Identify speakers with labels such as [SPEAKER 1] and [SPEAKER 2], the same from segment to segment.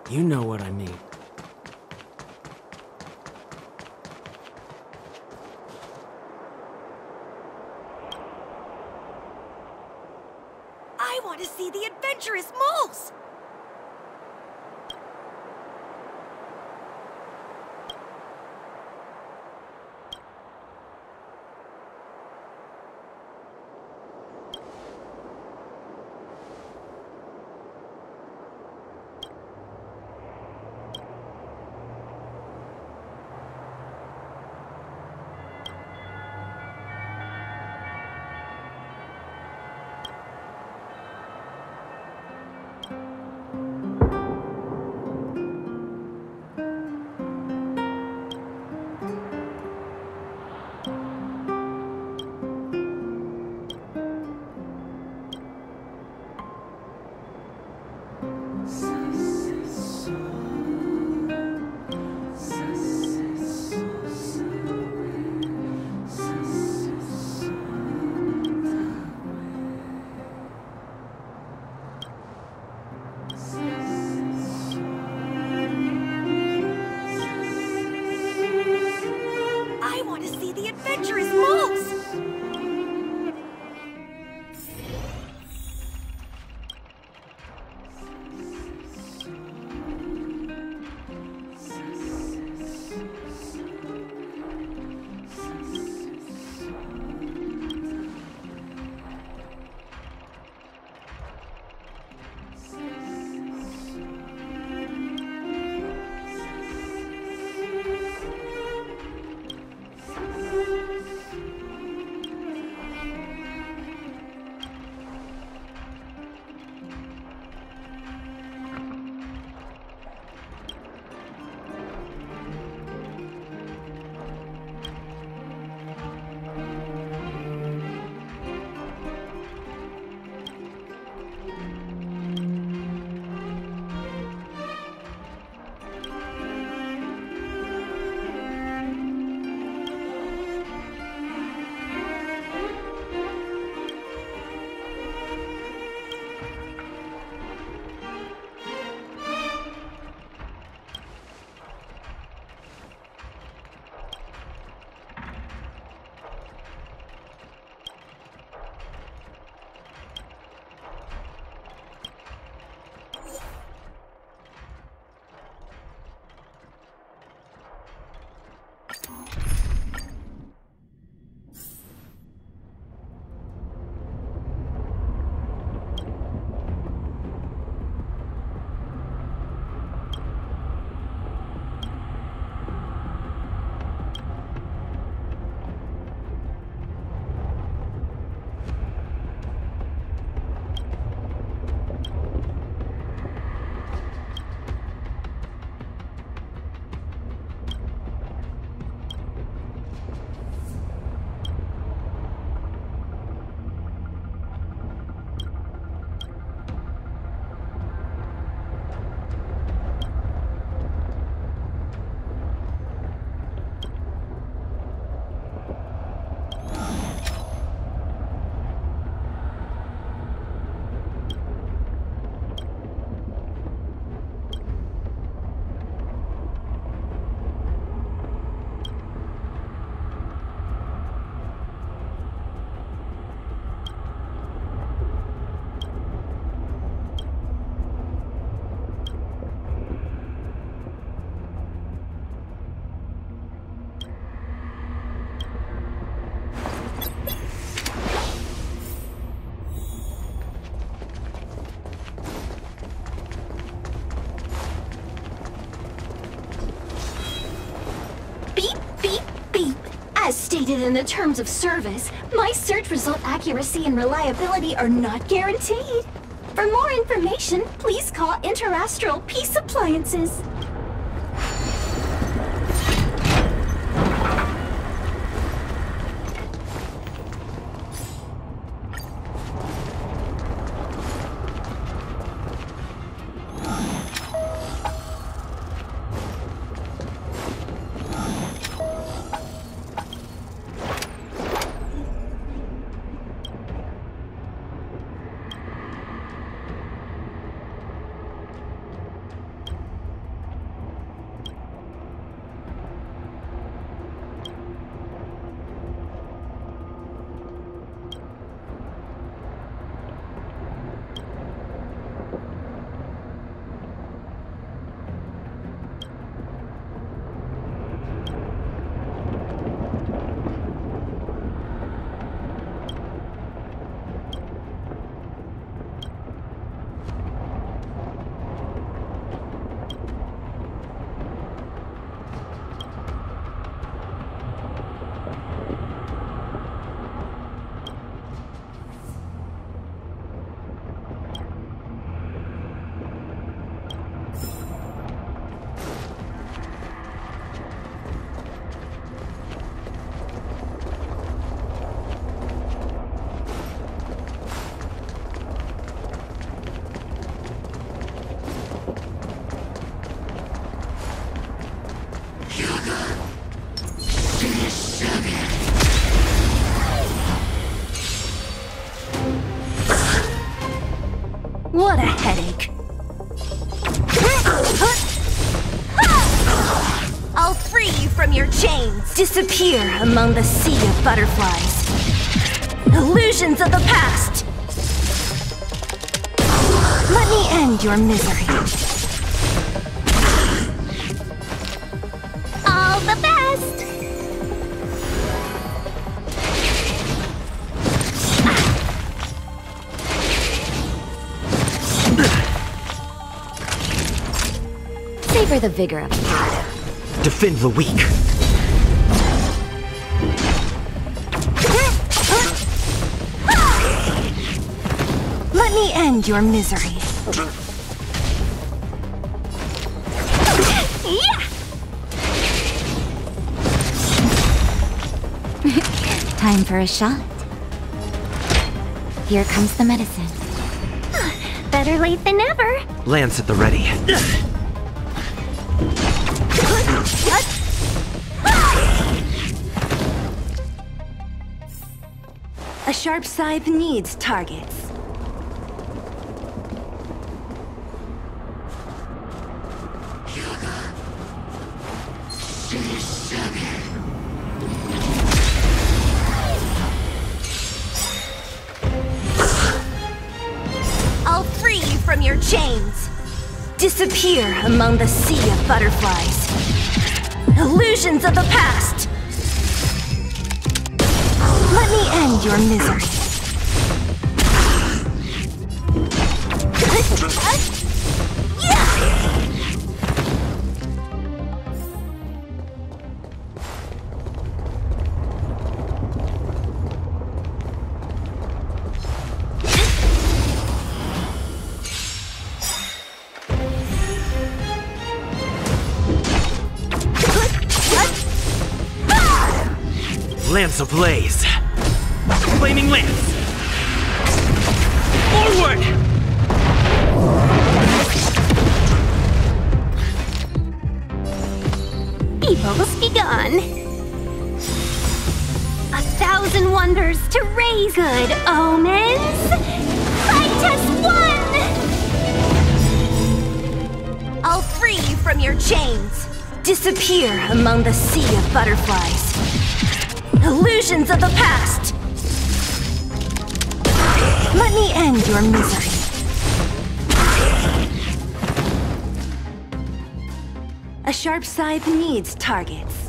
[SPEAKER 1] You know what I mean.
[SPEAKER 2] I want to see the adventurous moles! I want to see the adventurous moles!
[SPEAKER 3] As stated in the terms of service, my search result accuracy and reliability are not guaranteed. For more information, please call Interastral Peace Appliances.
[SPEAKER 2] What a headache. I'll free you from your chains. Disappear among the sea of butterflies. Illusions of the past. Let me end your misery. All the best! Savor the vigor of it.
[SPEAKER 1] Defend the weak.
[SPEAKER 2] Let me end your misery. Yeah!
[SPEAKER 4] Time for a shot. Here comes the medicine.
[SPEAKER 3] Better late than never.
[SPEAKER 1] Lance at the ready.
[SPEAKER 2] A sharp scythe needs targets. I'll free you from your chains. Disappear among the sea of butterflies. Illusions of the past. Let me end your misery.
[SPEAKER 1] Lance ablaze. Flaming lance. Forward!
[SPEAKER 2] Evils be gone. 1,000 wonders to raise good omens. Fight us one! I'll free you from your chains. Disappear among the sea of butterflies. Illusions of the past. Let me end your misery. A sharp scythe needs targets.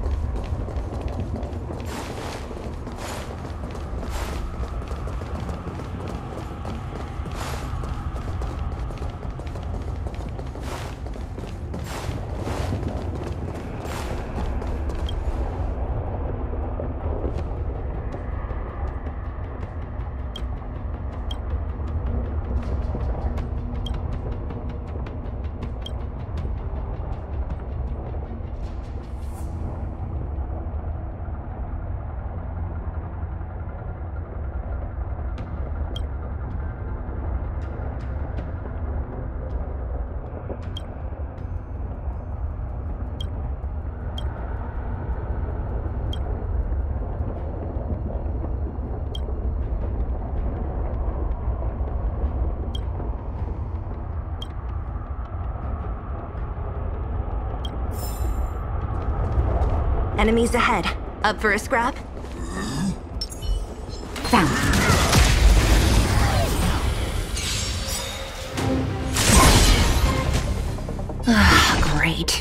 [SPEAKER 2] Enemies ahead. Up for a scrap?
[SPEAKER 4] Found.
[SPEAKER 2] Great.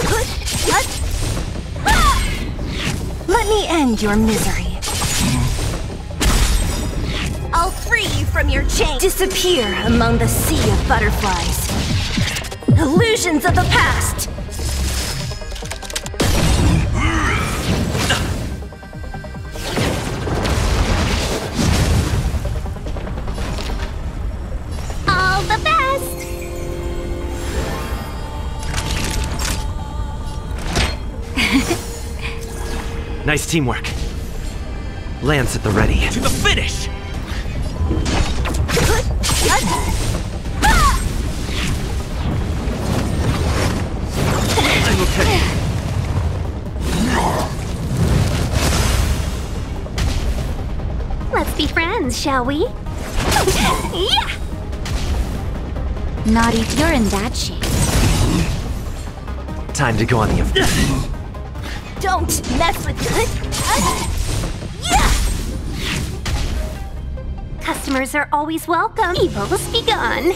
[SPEAKER 2] Let me end your misery. I'll free you from your chains. Disappear among the sea of butterflies. Illusions of the past. All the best.
[SPEAKER 1] Nice teamwork. Lance at the ready. To the finish! I'm okay.
[SPEAKER 3] Let's be friends, shall we?
[SPEAKER 2] Yeah!
[SPEAKER 4] Not if you're in that shape.
[SPEAKER 1] Time to go on the offensive.
[SPEAKER 2] Don't mess with Yeah!
[SPEAKER 3] Customers are always welcome. Evil's begun.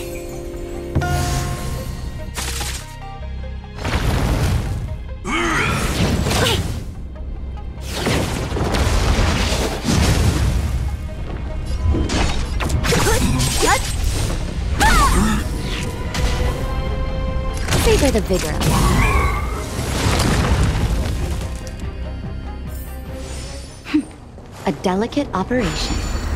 [SPEAKER 4] Savor the vigor of it. A delicate operation.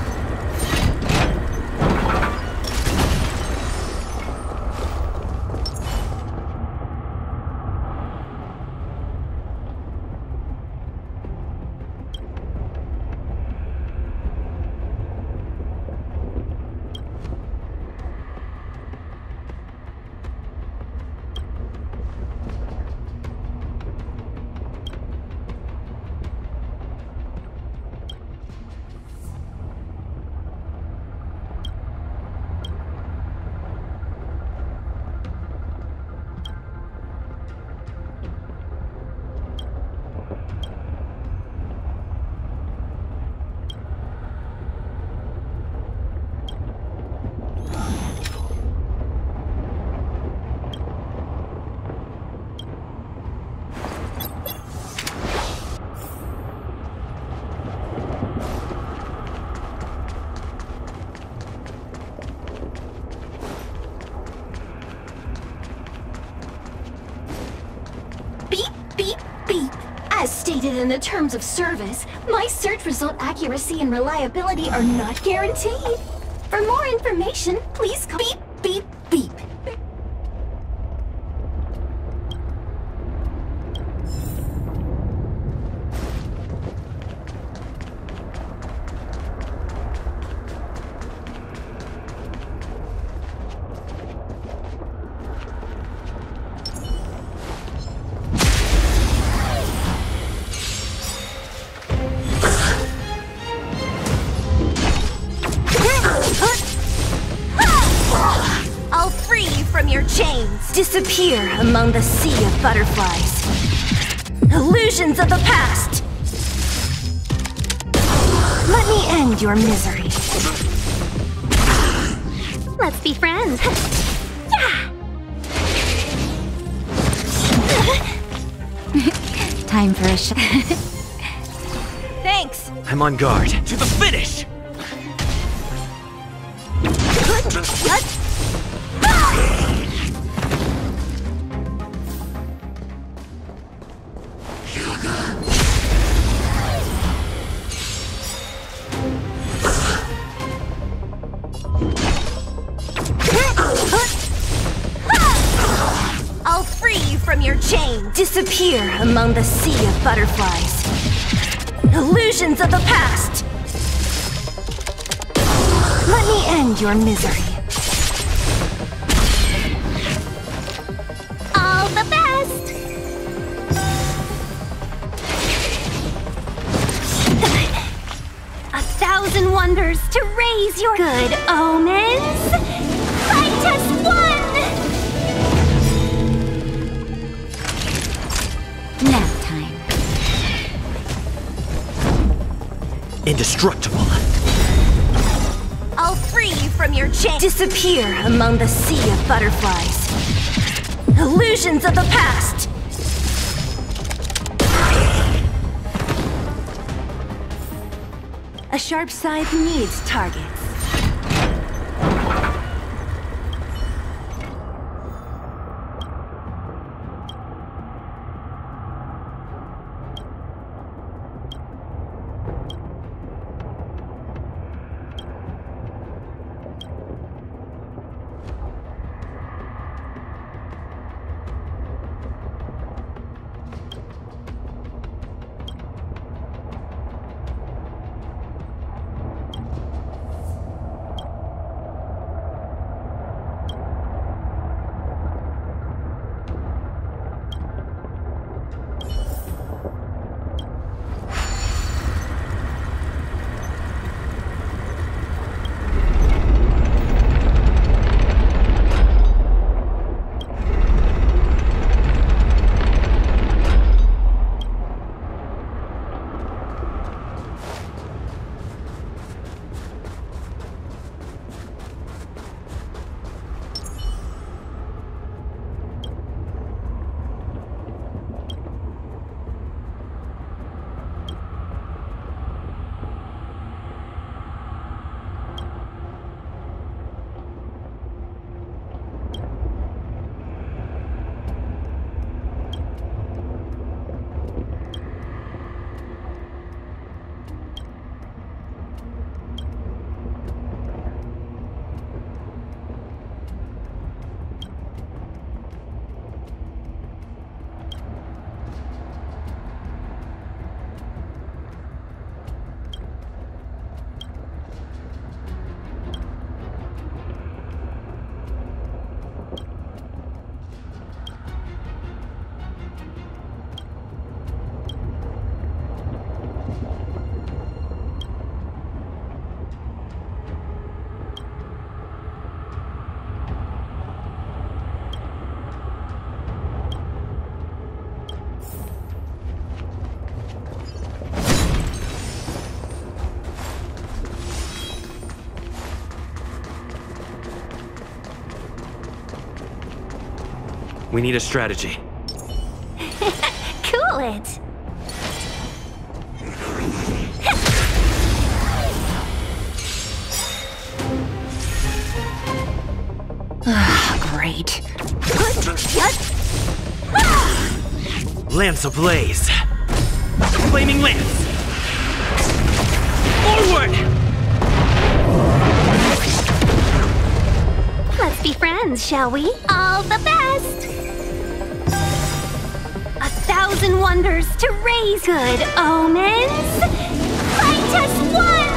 [SPEAKER 3] As stated in the terms of service, my search result accuracy and reliability are not guaranteed. For more information, please call beep, beep, beep.
[SPEAKER 2] I'll free you from your chains. Disappear among the sea of butterflies. Illusions of the past. Let me end your misery.
[SPEAKER 3] Let's be friends.
[SPEAKER 4] Time for a shot.
[SPEAKER 2] Thanks.
[SPEAKER 1] I'm on guard. To the finish!
[SPEAKER 2] I'll free you from your chains. Disappear among the sea of butterflies. Illusions of the past. Let me end your misery.
[SPEAKER 3] All the best! 1,000 wonders to raise your good omens! Fight us one!
[SPEAKER 4] Nap time.
[SPEAKER 1] Indestructible.
[SPEAKER 2] I'll free you from your chains. Disappear among the sea of butterflies. Illusions of the past. A sharp scythe needs targets.
[SPEAKER 1] We need a strategy.
[SPEAKER 2] Cool it! Great.
[SPEAKER 1] Lance ablaze! Flaming lance! Forward!
[SPEAKER 2] Let's be friends, shall we? All the best! 1,000 wonders to raise good omens! Fight as one!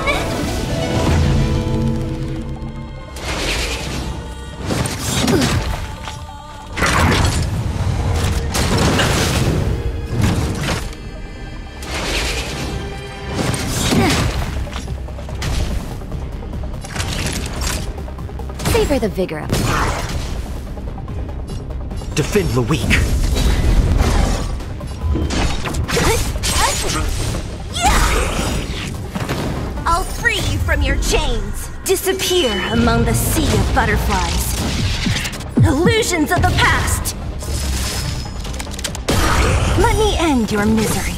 [SPEAKER 4] Savor the vigor of it.
[SPEAKER 1] Defend the weak.
[SPEAKER 2] I'll free you from your chains. Disappear among the sea of butterflies. Illusions of the past. Let me end your misery.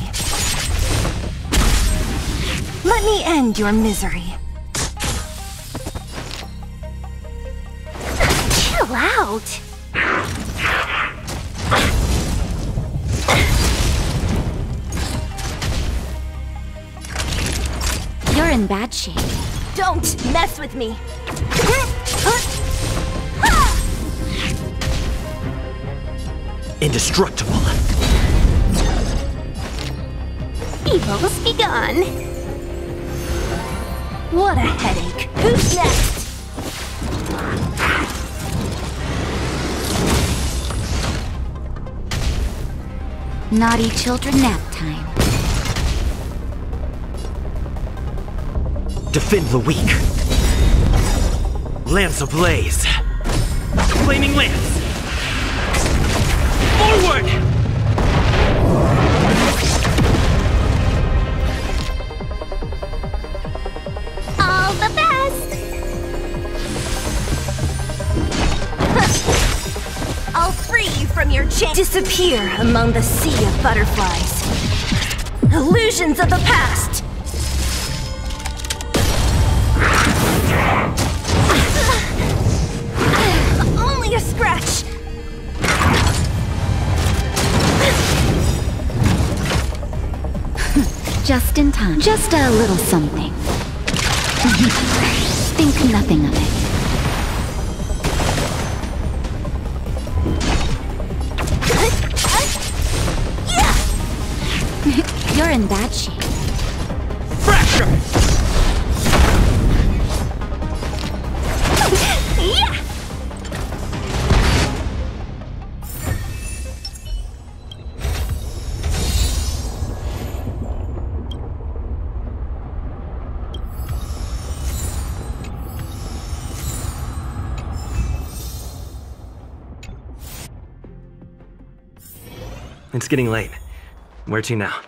[SPEAKER 2] Let me end your misery. Chill out.
[SPEAKER 4] You're in bad shape.
[SPEAKER 2] Don't mess with me.
[SPEAKER 1] Indestructible.
[SPEAKER 2] Evil's begun. What a headache. Who's next?
[SPEAKER 4] Naughty children nap time.
[SPEAKER 1] Defend the weak. Lance ablaze. Flaming lance. Forward!
[SPEAKER 2] All the best! I'll free you from your chain. Disappear among the sea of butterflies. Illusions of the past. Only a scratch.
[SPEAKER 4] Just in time. Just a little something. Think nothing of it. You're in bad shape.
[SPEAKER 1] Fracture!
[SPEAKER 2] Yeah!
[SPEAKER 1] It's getting late. Where to now?